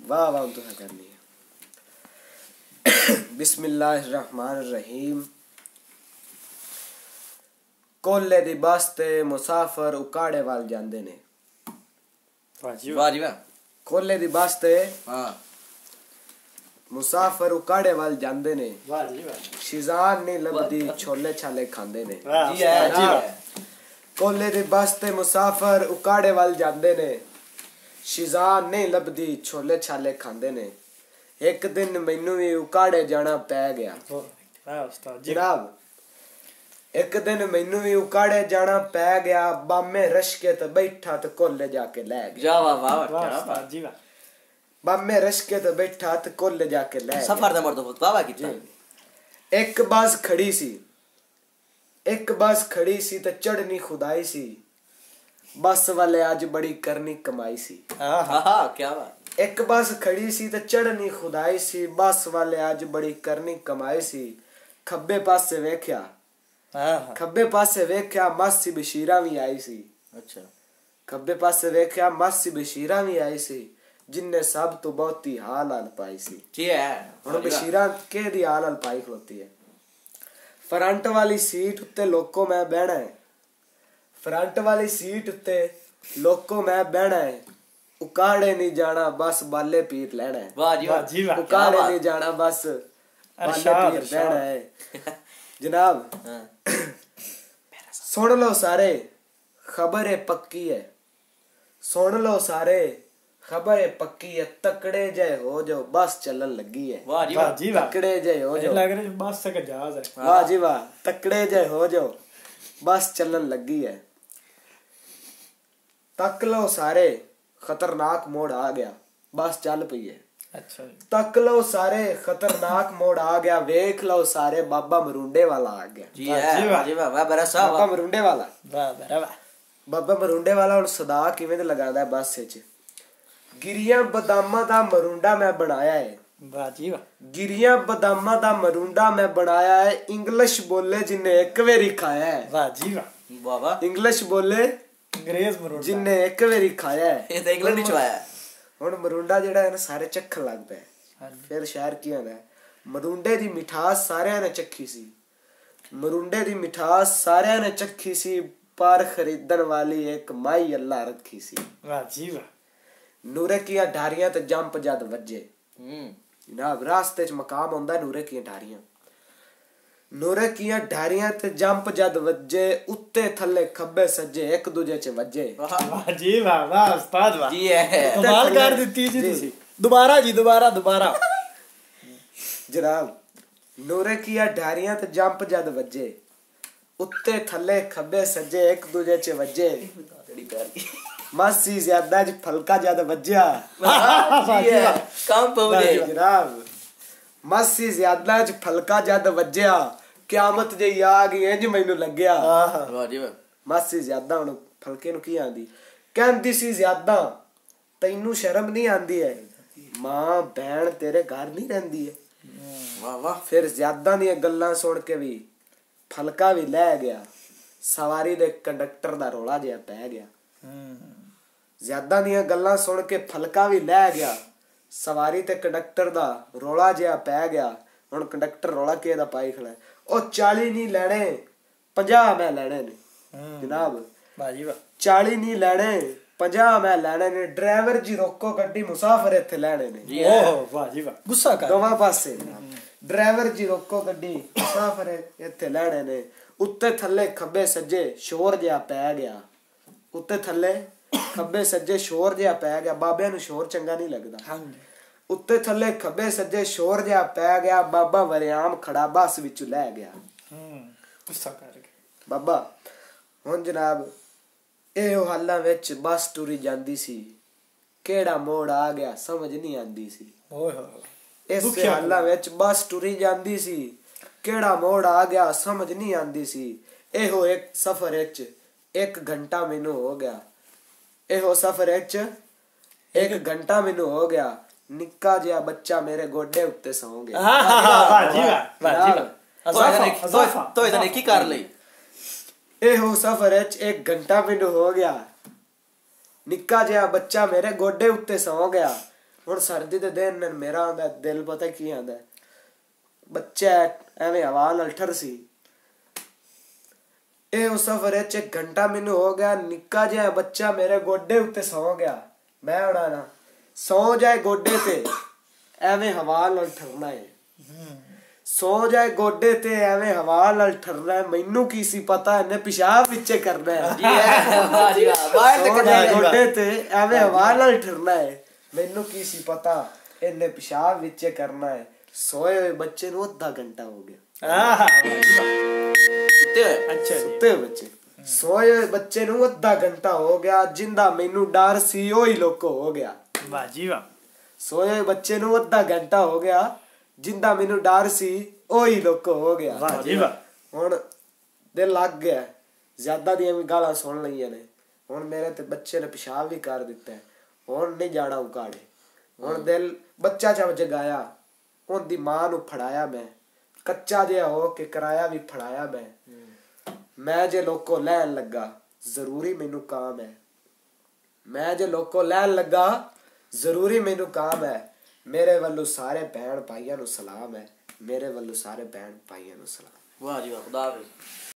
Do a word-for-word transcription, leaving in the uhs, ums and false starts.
वाह वाह तो है करनी है। बिस्मिल्लाहिर्रहमानिर्रहीम। कोले दी बस ते मुसाफिर उकाड़े वाल जांदे ने। वाह जी वाह जी वाह। कोले दी बस ते हाँ मुसाफिर उकाड़े वाल जांदे ने। वाह जी वाह। शिजान नहीं लभदी छोले छाले खांदे ने। जी है जी है। कोले दी बस ते मुसाफिर उकाड़े वाल जांदे ने। शिजान नहीं लभदी छोले छाले खांदे ने। एक दिन मैनू भी उकाड़े जाना पै गया। जनाब एक दिन मैनू भी उकाड़े जाना पै गया। बामे रश्के ते बैठा ते कोले जाके लै गया। वाह वाह वाह जी वाह। बामे रश्के ते बैठा ते कोले जाके लै गया। सफर दा मर्द वाह वाह कीता। एक बस खड़ी सी एक बस खड़ी सी ते चढ़नी खुदाई सी। बस वाले आज बड़ी करनी कमाई सी। हाँ हाँ क्या बात। एक बस खड़ी सी ते चढ़नी खुदाई सी। बस वाले आज बड़ी करनी कमाई सी। खब्बे पासे वेख्या खब्बे पासे वेख्या मासी बशीरा भी आई सी। अच्छा खब्बे पासे वेख्या मासी बशीरा भी आई सी। जिन्ने सब तो बहुती हाल हाल पाई सी। जी है हुण बशीरा के दी हाल हाल पाई खलोती है। फ्रंट वाली सीट उत्ते लोको मैं बहना है। फ्रंट वाली सीट उत्ते लोको मैं बहना है। उकाड़े नहीं जाना बस बाले पीर लेना है। वाह जी वाह जी वाह। उकाड़े नहीं जाना बस बाले पीर लेना है। जनाब सुन लो सारे खबर है पक्की है। सुन लो सारे खबर है पक्की है। तकड़े जय हो जो बस चलन लगी है। वाह जी वाह जी वाह। तकड़े जय हो जो लग रहा है बस से जहाज है। वाह जी वाह। तकड़े जय हो जो बस चलन लगी है। तक लो सारे खतरनाक मोड़ आ गया बस चल पई है। अच्छा तक लो सारे खतरनाक मोड़ आ गया। वेख लो सारे बाबा मरुंडे वाला आ गया। जी है वाह जी वाह वाह बड़ा सा बाबा मरुंडे वाला वाह वाह। बाबा मरुंडे वाला हुण सदा किवें ते लगादा है बस विच। गिरियां बदामां दा मरुंडा मैं बनाया है। वाह जी वाह। गिरियां बदामां दा मरुंडा मैं बनाया है। इंग्लिश बोले जिन्ने एक वेरी खाया है। वाह जी वाह। वाह वाह। इंग्लिश बोले अंग्रेज मरुंडा जिन्ने एक वेरी खाया है। ये तो इंग्लैंड विच आया है। ਹੁਣ ਮਰੁੰਡਾ ਜਿਹੜਾ ਹੈ ਨਾ ਸਾਰੇ ਚੱਖਣ ਲੱਗ ਪਏ। ਫਿਰ ਸ਼ਹਿਰ ਕੀ ਹੁੰਦਾ ਮਰੁੰਡੇ ਦੀ ਮਿਠਾਸ ਸਾਰਿਆਂ ਨੇ ਚੱਖੀ ਸੀ। ਮਰੁੰਡੇ ਦੀ ਮਿਠਾਸ ਸਾਰਿਆਂ ਨੇ ਚੱਖੀ ਸੀ। ਪਰ ਖਰੀਦਣ ਵਾਲੀ ਇੱਕ ਮਾਈ ਅੱਲਾ ਰੱਖੀ ਸੀ। ਵਾਹ ਜੀ ਵਾਹ। ਨੂਰੇ ਕੀਆਂ ਢਾਰੀਆਂ ਤੇ ਜੰਪ ਜਦ ਵੱਜੇ। ਹੂੰ ਜਨਾਬ ਰਾਸਤੇ 'ਚ ਮਕਾਮ ਹੁੰਦਾ ਨੂਰੇ ਕੀਆਂ ਢਾਰੀਆਂ। ਨੂਰੇ ਕੀਆਂ ਢਾਰੀਆਂ ਤੇ ਜੰਪ ਜਦ ਵੱਜੇ। ਉੱਤੇ ਥੱਲੇ ਖੱਬੇ ਸੱਜੇ ਇੱਕ ਦੂਜੇ 'ਚ ਵੱਜੇ। ਵਾਹ ਜੀ ਵਾਹ ਵਾਹ ਉਸਤਾਦ ਵਾਹ ਜੀ ਹੈ ਕਮਾਲ ਕਰ ਦਿੱਤੀ ਜੀ ਤੁਸੀਂ। ਦੁਬਾਰਾ ਜੀ ਦੁਬਾਰਾ ਦੁਬਾਰਾ ਜਨਾਬ ਨੂਰੇ ਕੀਆਂ ਢਾਰੀਆਂ ਤੇ ਜੰਪ ਜਦ ਵੱਜੇ। ਉੱਤੇ ਥੱਲੇ ਖੱਬੇ ਸੱਜੇ ਇੱਕ ਦੂਜੇ 'ਚ ਵੱਜੇ। ਮਾਸੀ ਜ਼ਿਆਦਾ 'ਚ ਫਲਕਾ ਜਦ ਵੱਜਿਆ। ਕੰਮ ਪਉਦੇ ਜਨਾਬ ਮਾਸੀ ਜ਼ਿਆਦਾ 'ਚ ਫਲਕਾ ਜਦ ਵੱਜਿਆ। ਕਿਆਮਤ ਜਿਹੀ ਆ ਗਈ ਇੰਜ ਮੈਨੂੰ ਲੱਗਿਆ। ਵਾਹ ਜੀ ਵਾਹ। ਮਾਸੀ ਜ਼ਿਆਦਾ ਹੁਣ ਫਲਕੇ ਨੂੰ ਕੀ ਆਂਦੀ ਕਹਿੰਦੀ ਸੀ ਜ਼ਿਆਦਾ ਤੈਨੂੰ ਸ਼ਰਮ ਨਹੀਂ ਆਂਦੀ ਹੈ। ਮਾਂ ਭੈਣ ਤੇਰੇ ਘਰ ਨਹੀਂ ਰਹਿੰਦੀ ਹੈ। ਵਾਹ ਵਾਹ। ਫਿਰ ਜ਼ਿਆਦਾ ਦੀਆਂ ਗੱਲਾਂ ਸੁਣ ਕੇ ਵੀ ਫਲਕਾ ਵੀ ਲੈ ਗਿਆ। ਸਵਾਰੀ ਦੇ ਕੰਡਕਟਰ ਦਾ ਰੌਲਾ ਜਿਹਾ ਪੈ ਗਿਆ। ਜ਼ਿਆਦਾ ਦੀਆਂ ਗੱਲਾਂ ਸੁਣ ਕੇ ਫਲਕਾ ਵੀ ਲੈ ਗਿਆ। ਸਵਾਰੀ ਤੇ ਕੰਡਕਟਰ ਦਾ ਰੌਲਾ ਜਿਹਾ ਪੈ ਗਿਆ। ਹੁਣ ਕੰਡਕਟਰ ਰੌਲਾ ਕਿਹਦਾ ਦਾ ਪਾਈ ਖੜਾ ਉਹ ਚਾਲੀ ਨਹੀਂ ਲੈਣੇ ਪੰਜਾਹ ਮੈਂ ਲੈਣੇ ਨੇ। ਜਨਾਬ ਵਾਹ ਜੀ ਵਾਹ। ਚਾਲੀ ਨਹੀਂ ਲੈਣੇ ਪੰਜਾਹ ਮੈਂ ਲੈਣੇ ਨੇ। ਡਰਾਈਵਰ ਜੀ ਰੋਕੋ ਗੱਡੀ ਮੁਸਾਫਰ ਇੱਥੇ ਲੈਣੇ ਨੇ। ਓਹ ਵਾਹ ਜੀ ਵਾਹ। ਗੁੱਸਾ ਕਰ ਦੋਵਾਂ ਪਾਸੇ ਡਰਾਈਵਰ ਜੀ ਰੋਕੋ ਗੱਡੀ ਮੁਸਾਫਰ ਇੱਥੇ ਲੈਣੇ ਨੇ। ਉੱਤੇ ਥੱਲੇ ਖੱਬੇ ਸੱਜੇ ਸ਼ੋਰ ਜਿਹਾ ਪੈ ਗਿਆ। ਉੱਤੇ ਥੱਲੇ ਖੱਬੇ ਸੱਜੇ ਸ਼ੋਰ ਜਿਹਾ ਪੈ ਗਿਆ। ਬਾਬਿਆਂ ਨੂੰ ਸ਼ੋਰ ਚੰਗਾ ਨਹੀਂ ਲੱਗਦਾ। ਉੱਤੇ ਥੱਲੇ ਖੱਬੇ ਸੱਜੇ ਸ਼ੋਰ ਜਿਹਾ ਪੈ ਗਿਆ। ਬਾਬਾ ਵਰਿਆਮ ਖੜਾ ਬੱਸ ਵਿੱਚੋਂ ਲੈ ਗਿਆ। ਗੁੱਸਾ ਕਰ ਗਿਆ ਬਾਬਾ। ਹੁਣ ਜਨਾਬ ਇਹੋ ਹਾਲਾਂ ਵਿੱਚ ਬੱਸ ਟੁਰੀ ਜਾਂਦੀ ਸੀ। ਕਿਹੜਾ ਮੋੜ ਆ ਗਿਆ ਸਮਝ ਨਹੀਂ ਆਂਦੀ ਸੀ। ਓਏ ਹੋਏ ਇਸ ਹਾਲਾਂ ਵਿੱਚ ਬੱਸ ਟੁਰੀ ਜਾਂਦੀ ਸੀ। ਕਿਹੜਾ ਮੋੜ ਆ ਗਿਆ ਸਮਝ ਨਹੀਂ ਆਂਦੀ ਸੀ। ਇਹੋ ਇੱਕ ਸਫ਼ਰ ਵਿੱਚ ਇੱਕ ਘੰਟਾ ਮੈਨੂੰ ਹੋ ਗਿਆ। ਇਹੋ ਸਫ਼ਰ ਵਿੱਚ ਇੱਕ ਘੰਟਾ ਮੈਨੂੰ ਹੋ ਗਿਆ। ਨਿੱਕਾ ਜਿਹਾ ਬੱਚਾ ਮੇਰੇ ਗੋਡੇ ਉੱਤੇ ਸੌਂ ਗਿਆ। ਵਾਹ ਜੀ ਵਾਹ ਵਾਹ ਜੀ ਵਾਹ। ਤੋ ਇਹਦਾ ਕੀ ਕਰ ਲਈ ਇਹੋ ਸਫ਼ਰ ਵਿੱਚ ਇੱਕ ਘੰਟਾ ਮੈਨੂੰ ਹੋ ਗਿਆ। ਨਿੱਕਾ ਜਿਹਾ ਬੱਚਾ ਮੇਰੇ ਗੋਡੇ ਉੱਤੇ ਸੌਂ ਗਿਆ। ਹੁਣ ਸਰਦੀ ਦੇ ਦਿਨ ਨੇ ਮੇਰਾ ਆਂਦਾ ਦਿਲ ਪਤਾ ਕੀ ਆਂਦਾ ਬੱਚਾ ਐਵੇਂ ਹਵਾ ਨਾਲ ਠਰ ਸੀ ਇਹ ਉਸ ਸਫ਼ਰ ਚ ਇੱਕ ਘੰਟਾ ਮੈਨੂੰ ਹੋ ਗਿਆ ਨਿੱਕਾ ਜਿਹਾ ਬੱਚਾ ਮੇਰੇ ਗੋਡੇ ਉੱਤੇ ਸੌ ਗਿਆ ਮੈਂ ਉੜਾ ਨਾ ਸੌ ਜਾਏ ਗੋਡੇ ਤੇ ਐਵੇਂ ਹਵਾ ਨਾਲ ਠਰਨਾ ਹੈ ਸੌ ਜਾਏ ਗੋਡੇ ਤੇ ਐਵੇਂ ਹਵਾ ਨਾਲ ਠਰਨਾ ਹੈ ਮੈਨੂੰ ਕੀ ਸੀ ਪਤਾ ਇਹਨੇ ਪਿਸ਼ਾਬ ਵਿੱਚੇ ਕਰਨਾ ਹੈ ਵਾਹ ਜੀ ਵਾਹ ਬਾਹਰ ਸੌ ਜਾਏ ਗੋਡੇ ਤੇ ਐਵੇਂ ਹਵਾ ਨਾਲ ਠਰਨਾ ਹੈ ਮੈਨੂੰ ਕੀ ਸੀ ਪਤਾ ਇਹਨੇ ਪਿਸ਼ਾਬ ਵਿੱਚੇ ਕਰਨਾ ਹੈ ਸੋਏ ਹੋਏ ਬੱਚੇ ਨੂੰ ਅੱਧਾ ਘੰਟਾ ਹੋ ਗਿਆ ਆਹ ਸੁੱਤੇ ਹੋਏ ਅੱਛਾ ਜੀ ਸੁੱਤੇ ਹੋਏ ਬੱਚੇ ਸੋਏ ਹੋਏ ਬੱਚੇ ਨੂੰ ਅੱਧਾ ਘੰਟਾ ਹੋ ਗਿਆ ਜਿੰਦਾ ਮੈਨੂੰ ਡਰ ਸੀ ਉਹੀ ਲੋਕੋ ਹੋ ਗਿਆ ਵਾਹ ਜੀ ਵਾਹ ਸੋਏ ਹੋਏ ਬੱਚੇ ਨੂੰ ਅੱਧਾ ਘੰਟਾ ਹੋ ਗਿਆ ਜਿੰਦਾ ਮੈਨੂੰ ਡਰ ਸੀ ਉਹੀ ਲੋਕੋ ਹੋ ਗਿਆ ਵਾਹ ਜੀ ਵਾਹ ਹੁਣ ਦਿਲ ਲੱਗ ਗਿਆ ਜ਼ਿਆਦਾ ਦੀਆਂ ਵੀ ਗਾਲਾਂ ਸੁਣ ਲਈਆਂ ਨੇ ਹੁਣ ਮੇਰੇ ਤੇ ਬੱਚੇ ਨੇ ਪਿਸ਼ਾਬ ਵੀ ਕਰ ਦਿੱਤਾ ਹੁਣ ਨਹੀਂ ਜਾਣਾ ਉਕਾੜੇ ਹੁਣ ਦਿਲ ਬੱਚਾ ਜਦ ਜਗਾਇਆ ਉਹਦੀ ਮਾਂ ਨੂੰ ਫੜਾਇਆ ਮੈਂ ਕੱਚਾ ਜਿਹਾ ਹੋ ਕੇ ਕਰਾਇਆ ਵੀ ਫੜਾਇਆ ਮੈਂ ਮੈਂ ਜੇ ਲੋਕੋ ਲੈਣ ਲੱਗਾ ਜ਼ਰੂਰੀ ਮੈਨੂੰ ਕਾਮ ਹੈ ਮੈਂ ਜੇ ਲੋਕੋ ਲੈਣ ਲੱਗਾ ਜ਼ਰੂਰੀ ਮੈਨੂੰ ਕਾਮ ਹੈ ਮੇਰੇ ਵੱਲੋਂ ਸਾਰੇ ਭੈਣ ਭਾਈਆਂ ਨੂੰ ਸਲਾਮ ਹੈ ਮੇਰੇ ਵੱਲੋਂ ਸਾਰੇ ਭੈਣ ਭਾਈਆਂ ਨੂੰ ਸਲਾਮ ਵਾਹ ਜੀ ਵਾਹ ਖੁਦਾ ਹਾਫਿਜ਼